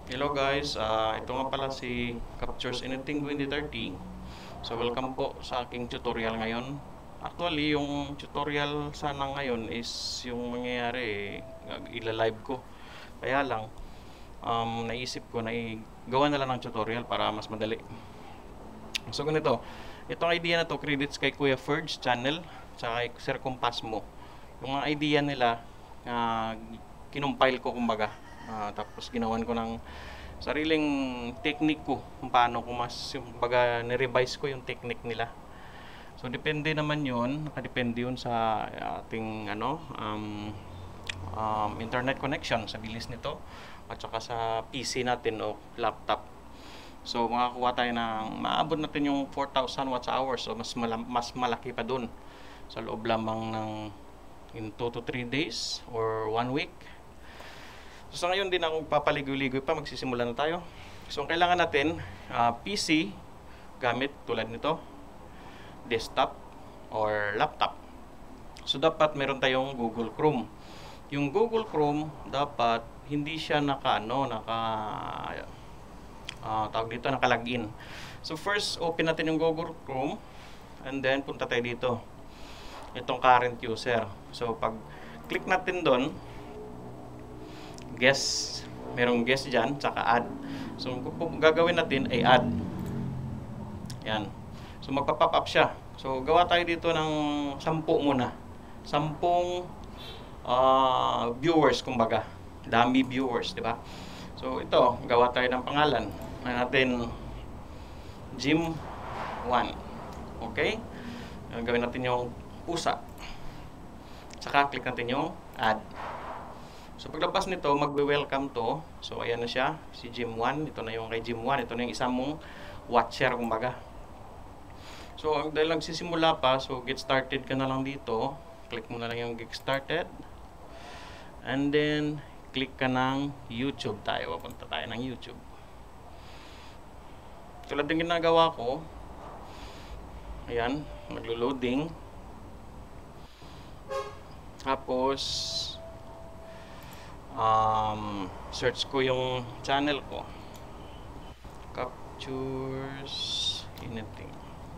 Hello guys, ito nga pala si Captures Anything 2030. So welcome po sa aking tutorial ngayon. Actually, yung tutorial sana ngayon is yung mangyayari ila-live ko. Kaya lang, naisip ko na gawa na lang ng tutorial para mas madali. So ganito, itong idea na to credits kay Kuya Ferg's channel tsaka kay Sir Compasmo. Yung mga idea nila, kinumpile ko kumbaga. Tapos ginawan ko ng sariling technique ko kung paano ko mas yung baga ni-revise ko yung technique nila. So depende naman 'yon, nakadepende 'yun sa ating internet connection, sa bilis nito at saka sa PC natin o laptop. So makakuha tayo ng maabot natin yung 4,000 watts hours, so mas malaki pa dun sa loob lamang ng in 2 to 3 days or 1 week. So sa ngayon din ako papaligoy-ligoy pa, magsisimula na tayo. So ang kailangan natin, PC gamit tulad nito, desktop or laptop. So dapat meron tayong Google Chrome. Yung Google Chrome dapat hindi siya naka-login. So first open natin yung Google Chrome and then punta tayo dito. Itong current user. So pag click natin doon, merong guest dyan, tsaka add. So gagawin natin ay add. Yan. So magpa-pop up siya. So gawa tayo dito ng 10 muna. 10 viewers kumbaga. Dami viewers, di ba? So ito, gawa tayo ng pangalan. Natin Gym 1. Okay? Gawin natin yung pusa. Saka click natin yung add. So paglabas nito, magbe-welcome to. So ayan na siya, si Gym 1. Ito na yung kay Gym 1. Ito na yung isang mong watcher kumbaga. So dahil nagsisimula pa, so get started ka na lang dito. Click mo na lang yung get started. And then click ka ng YouTube tayo. Papunta tayo ng YouTube. Tulad ng ginagawa ko. Ayan, maglo-loading. Tapos search ko yung channel ko, Captures Anything.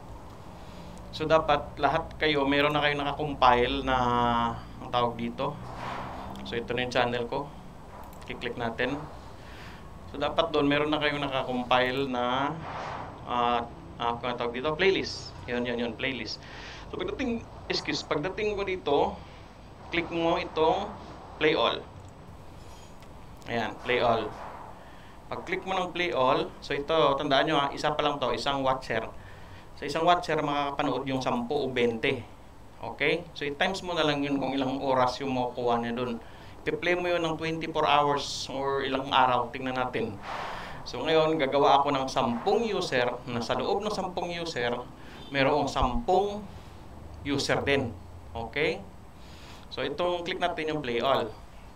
So dapat lahat kayo meron na kayo naka-compile na ang tawag dito. So ito na yung channel ko, i-click natin. So dapat doon meron na kayong naka-compile na kung tawag dito, playlist. Yun, playlist. So pagdating ko dito, click mo itong play all. Ayan, play all. Pag click mo ng play all, so ito, tandaan nyo isa pa lang to, isang watcher. Sa isang watcher, makakapanood yung 10 o 20. Okay? So i-times mo na lang yun kung ilang oras yung makukuha niya dun. I-play mo yun ng 24 hours or ilang araw, tingnan natin. So ngayon, gagawa ako ng 10 user, na sa loob ng 10 user, mayroong 10 user din. Okay? So itong click natin yung play all.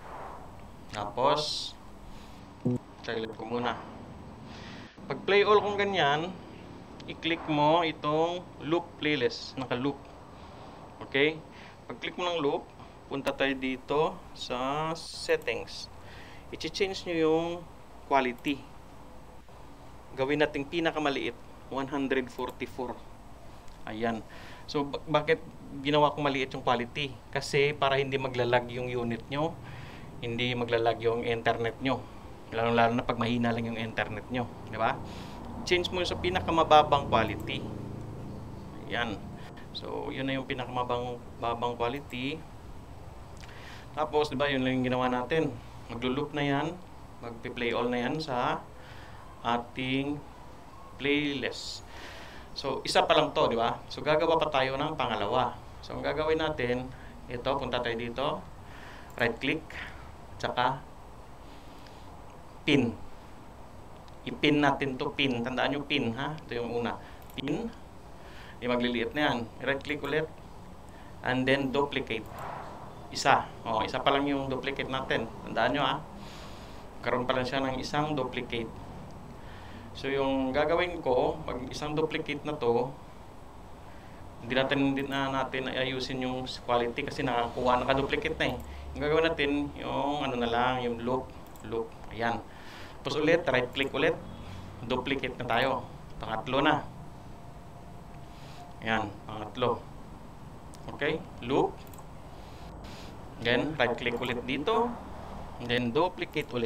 Tapos, saglit ko muna. Pag play all kung ganyan, i-click mo itong loop playlist, naka-loop. Okay? Pag click mo ng loop, punta tayo dito sa settings. I-change nyo yung quality. Gawin nating pinakamaliit, 144. Ayan. So, bakit ginawa ko maliit yung quality? Kasi para hindi maglalag yung unit nyo, hindi maglalag yung internet nyo. Lalo na pag mahina lang yung internet nyo. Di ba? Change mo sa pinakamababang quality. Ayan. So, yun na yung pinakamababang quality. Tapos, di ba, yun lang yung ginawa natin. Maglo-loop na yan. Magpi-play all na yan sa ating playlist. So, isa pa lang to, di ba? So, gagawa pa tayo ng pangalawa. So, ang gagawin natin, ito, punta tayo dito. Right-click. Tsaka pin. I-pin natin to pin. Tandaan nyo pin, ha? Ito yung una. Pin. Di magliliit na yan. Right click ulit. And then duplicate. Isa. Isa pa lang yung duplicate natin. Tandaan nyo, ha? Karoon pa lang siya ng isang duplicate. So yung gagawin ko, pag isang duplicate na to, hindi na natin ayusin yung quality kasi naka-duplicate na eh. Yung gagawin natin, yung ano na lang, yung loop. Ayan. Tapos ulit, right click ulit. Duplicate na tayo. Pangatlo na. Yan, pangatlo. Okay, loop. Then, right click ulit dito. And then, duplicate ulit.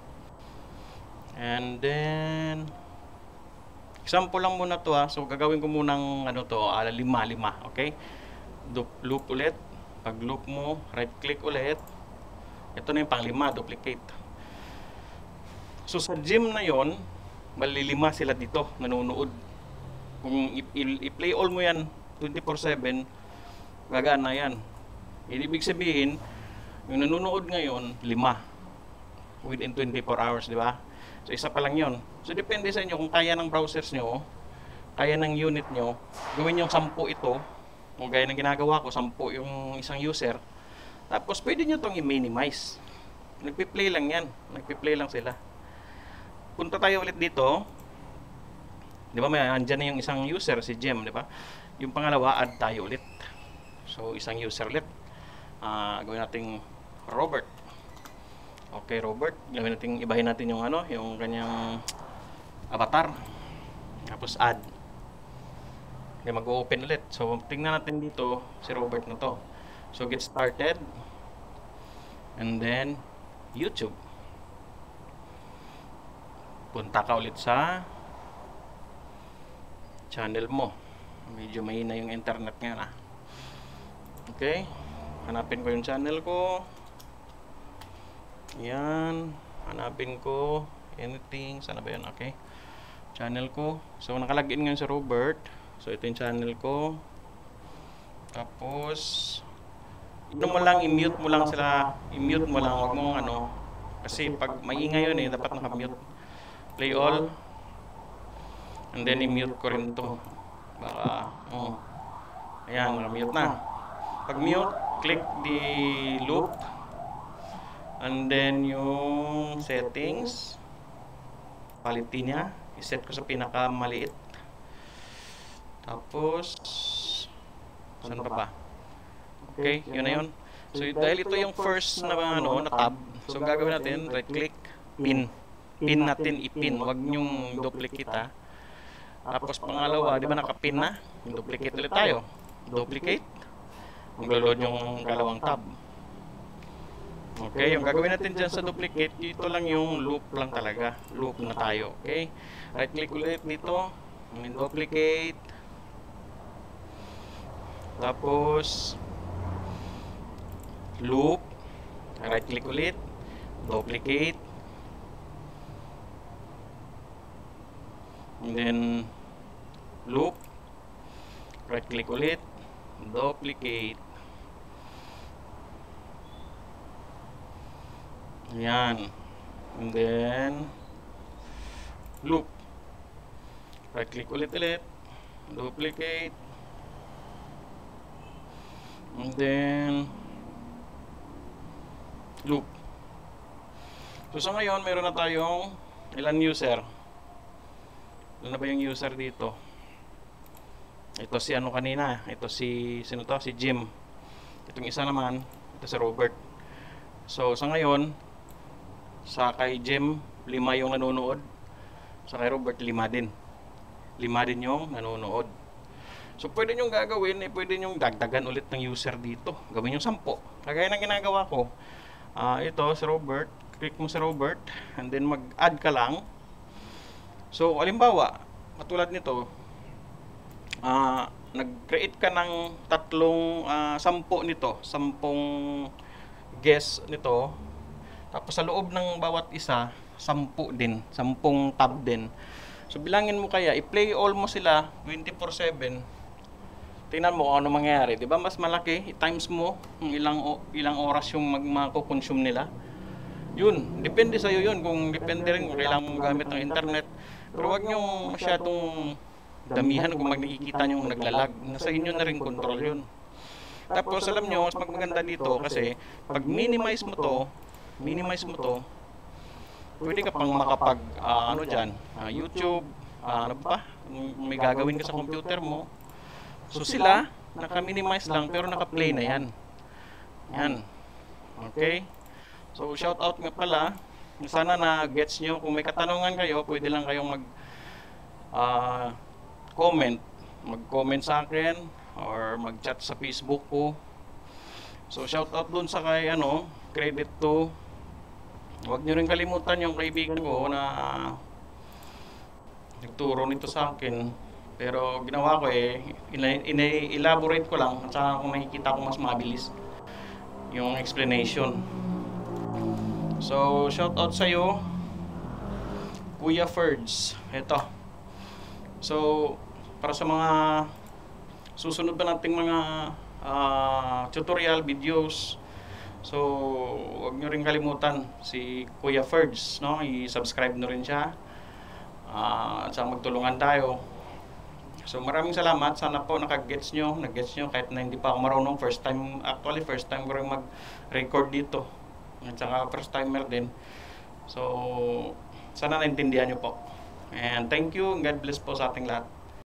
And then, example lang muna to ha. So, gagawin ko munang ano to, 5. Okay? Loop ulit. Pag loop mo, right click ulit. Ito na yung pang-5, duplicate. So, sa gym na yon, bali 5 sila dito, nanonood. Kung i-play all mo yan, 24/7, gagana yan. Ibig sabihin, yung nanonood ngayon, 5. Within 24 hours, di ba? So, isa pa lang yun. So, depende sa inyo kung kaya ng browsers nyo, kaya ng unit nyo, gawin yung 10 ito, kung gaya ng ginagawa ko, 10 yung isang user, tapos pwede nyo itong i-minimize. Nagpi-play lang yan. Nagpi-play lang sila. Punta tayo ulit dito. Di ba, may andyan na yung isang user, si Jem, di ba? Yung pangalawa, add tayo ulit. So, isang user ulit. Gawin natin Robert. Okay, Robert. Gawin natin, ibahin natin yung ano, yung kanyang avatar. Tapos add. Okay, mag-open ulit. So, tingnan natin dito si Robert na to. So, get started. And then, YouTube. Punta ka ulit sa channel mo. Medyo mahina yung internet ngayon ah. Okay. Hanapin ko yung channel ko. Yan. Hanapin ko anything. Sana ba yan? Okay. Channel ko. So, nakalagin ngayon sa Robert. So, ito yung channel ko. Tapos, ito mo lang, i-mute mo lang sila. I-mute mo lang. Huwag mong ano. Kasi pag maingay yun eh, dapat naka-mute. Play all. And then, i-mute ko rin to. Baka, ayan, naka-mute na. Pag mute, click the loop. And then, yung settings. Quality niya. I-set ko sa pinakamaliit. Tapos, saan pa ba? Okay, yun na yun. So, dahil ito yung first na, ano, na tab, so gagawin natin, right click, pin. Pin natin, ipin. Huwag nyong duplicate ha. Tapos pangalawa, di ba nakapin na? Duplicate ulit tayo. Duplicate. Maglo-load yung dalawang tab. Okay, yung gagawin natin dyan sa duplicate, ito lang yung loop lang talaga. Loop na tayo. Okay, right click ulit dito. Duplicate. Tapos, loop, right click ulit, duplicate, and then loop, right click ulit, duplicate. Yan. And then loop, right click ulit, duplicate, and then loop. So sa ngayon, meron na tayong ilan user? Ilan na ba yung user dito? Ito si ano kanina. Ito si, sino to? Si Jim. Itong isa naman, ito si Robert. So sa ngayon, sa kay Jim, 5 yung nanonood. Sa kay Robert, 5 din. 5 din yung nanonood. So pwede nyo gagawin, pwede nyo dagdagan ulit ng user dito. Gawin nyo 10. Kagaya ng ginagawa ko. Ito si Robert, click mo si Robert, and then mag-add ka lang. So halimbawa, katulad nito, nag-create ka ng 10 nito, 10 guest nito. Tapos sa loob ng bawat isa, 10 din, 10 tab din. So bilangin mo kaya, i-play all mo sila 24/7. Tingnan mo kung ano mangyayari, 'di ba? Mas malaki, i-times mo ilang oras yung magko-consume nila. Yun, depende sa iyo yun, kung depende rin kung kailangan mo gamit ng internet. Pero wag niyo masyadong damihan kung makikita niyo naglalag. Nasa inyo na rin control yun. Tapos alam niyo, mas maganda dito kasi pag minimize mo to, pwede ka pang makapag ano diyan, YouTube, ano pa? May gagawin ka sa computer mo. So sila, naka-minimize lang pero naka-play na yan. Yan. Okay? So shout out nga pala Sana na gets nyo. Kung may katanungan kayo, pwede lang kayong comment. Mag-comment sa akin or mag-chat sa Facebook ko. So shout out dun sa kay credit to. Huwag nyo rin kalimutan yung kaibigan ko na nagturo nito sa akin. Pero ginawa ko elaborate ko lang at saka kung makikita ko mas mabilis yung explanation. So shout out sa iyo, Kuya Ferds. Ito. So para sa mga susunod pa nating mga tutorial videos, so huwag nyo rin kalimutan si Kuya Ferds, no? I-subscribe nyo rin siya at saka magtulungan tayo. So maraming salamat. Sana po nag-gets nyo kahit na hindi pa ako marunong. First time ko rin mag-record dito. At saka first timer din. So sana naintindihan nyo po. And thank you. God bless po sa ating lahat.